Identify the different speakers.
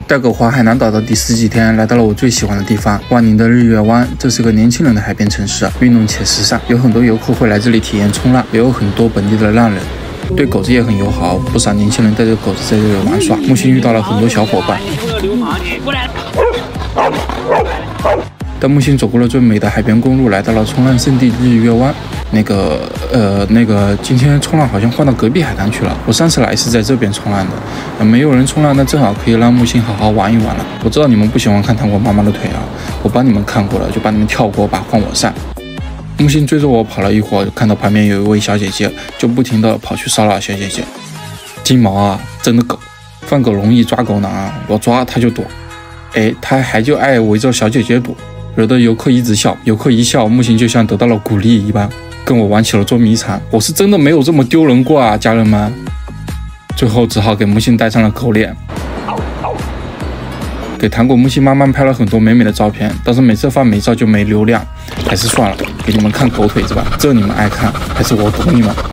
Speaker 1: 带狗环海南岛的第10几天，来到了我最喜欢的地方——万宁的日月湾。这是个年轻人的海边城市，运动且时尚，有很多游客会来这里体验冲浪，也有很多本地的浪人。对狗子也很友好，不少年轻人带着狗子在这里玩耍。木星遇到了很多小伙伴。带木星走过了最美的海边公路，来到了冲浪圣地日月湾。今天冲浪好像换到隔壁海滩去了。我上次来是在这边冲浪的，没有人冲浪，那正好可以让木星好好玩一玩了。我知道你们不喜欢看糖果妈妈的腿啊，我帮你们看过了，就帮你们跳过吧，换我上。木星追着我跑了一会儿，看到旁边有一位小姐姐，就不停地跑去骚扰小姐姐。金毛啊，真的狗，放狗容易抓狗难啊，我抓它就躲，它还就爱围着小姐姐躲，惹得游客一直笑。游客一笑，木星就像得到了鼓励一般，跟我玩起了捉迷藏。我是真的没有这么丢人过啊，家人们。最后只好给木星戴上了狗脸。给糖果木星妈妈拍了很多美美的照片，但是每次发美照就没流量，还是算了，给你们看狗腿子吧，这你们爱看，还是我懂你们。